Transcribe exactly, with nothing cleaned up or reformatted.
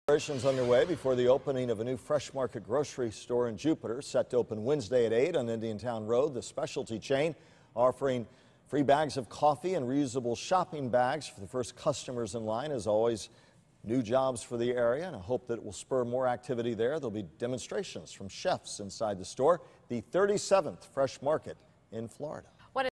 Operations underway before the opening of a new Fresh Market grocery store in Jupiter, set to open Wednesday at eight on Indiantown Road. The specialty chain offering free bags of coffee and reusable shopping bags for the first customers in line. As always, new jobs for the area, and I hope that it will spur more activity there. There'll be demonstrations from chefs inside the store, the thirty-seventh Fresh Market in Florida.